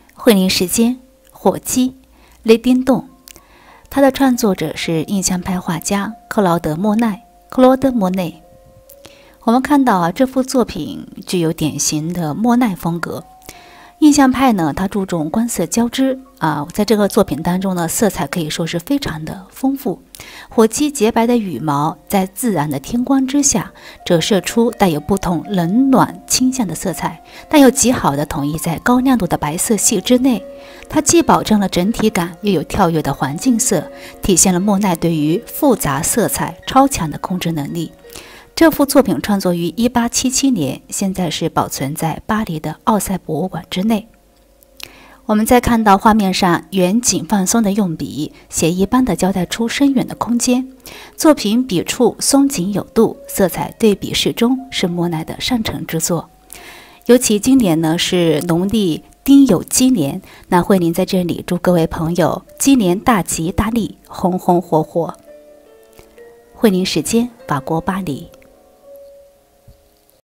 惠宁时间，火鸡，雷丁洞。它的创作者是印象派画家克劳德·莫奈。我们看到这幅作品具有典型的莫奈风格。印象派呢，它注重光色交织在这个作品当中呢，色彩可以说是非常的丰富。火鸡洁白的羽毛在自然的天光之下，折射出带有不同冷暖倾向的色彩，但又极好的统一在高亮度的白色系之内。它既保证了整体感，又有跳跃的环境色，体现了莫奈对于复杂色彩超强的控制能力。这幅作品创作于1877年，现在是保存在巴黎的奥赛博物馆之内。我们再看到画面上远景放松的用笔，写意般的交代出深远的空间。作品笔触松紧有度，色彩对比适中，是莫奈的上乘之作。尤其今年呢是农历丁酉鸡年，那慧玲在这里祝各位朋友鸡年大吉大利，红红火火。慧玲时间，法国巴黎。